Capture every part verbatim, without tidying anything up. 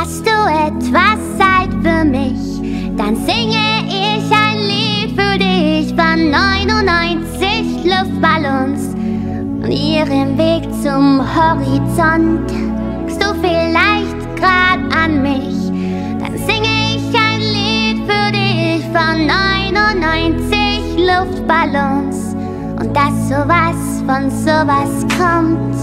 Hast du etwas Zeit für mich? Dann singe ich ein Lied für dich von neunundneunzig Luftballons und ihrem Weg zum Horizont. Denkst du vielleicht grad an mich? Dann singe ich ein Lied für dich von neunundneunzig Luftballons und dass sowas von sowas kommt.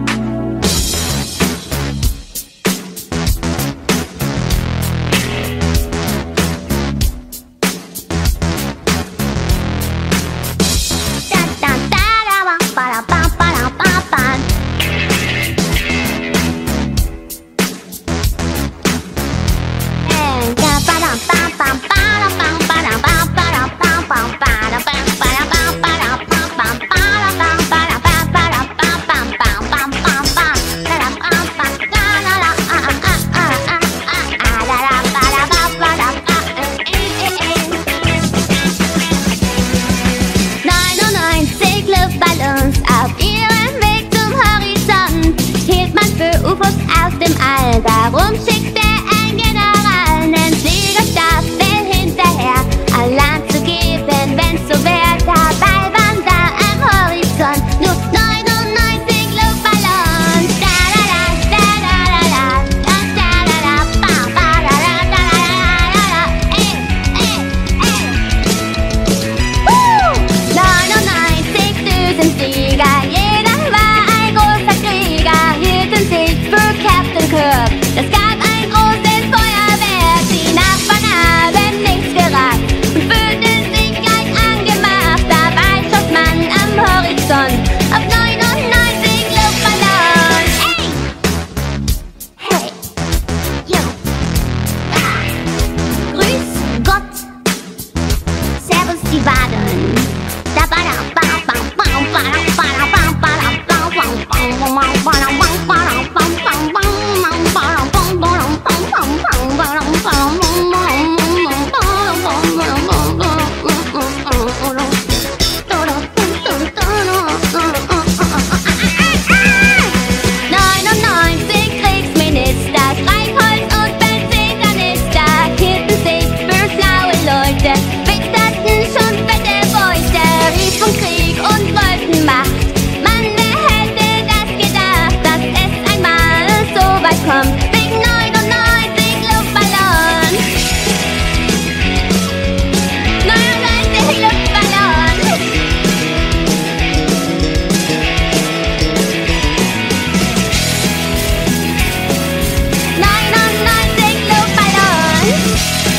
Auf ihrem Weg zum Horizont hielt man für U F Os aus dem All. Darum schickte ein General nen Fliegerstaffel hinterher, Alarm zu geben, wenn's so wär. Dabei waren da am Horizont nur neunundneunzig Luftballons. Da da da da da da da da da da ba ba da da da da da da. Ey, ey, ey. Woo! neunundneunzig Düsenflieger. Jeder war ein großer Krieger, hielten sich für Captain Kirk. Es gab ein großes Feuerwerk, die Nachbarn haben nichts geragt und fühlten sich gleich angemacht. Dabei schoss man am Horizont auf neunundneunzig Luftballons. Ey! Hey! Yo! Ah! Grüß Gott! Servus die Waden! Da ba da ba ba ba ba ba ba ba ba ba neunundneunzig Kriegsminister, Streichholz und Benzinkanister hielten sich für schlaue Leute, wichterten schon fette Beute, riefen Krieg und wollten Macht. Mann, wer hätte das gedacht, dass es einmal so weit kommt, wegen neunundneunzig Luftballons. neunundneunzig Luftballons. neunundneunzig Luftballons.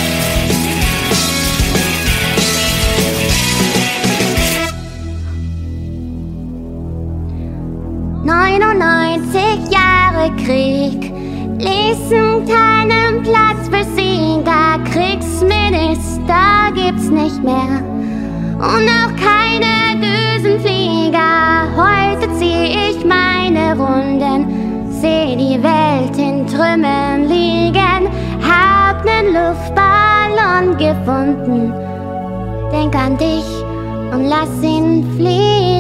neunundneunzig Jahre Krieg ließen keinen Platz für Sieger. Kriegsminister gibt's nicht mehr und auch keine Düsenflieger. Heute zieh ich meine Runden, seh die Welt in Trümmern liegen, hab nen Luftballon gefunden. Denk an dich und lass ihn fliegen.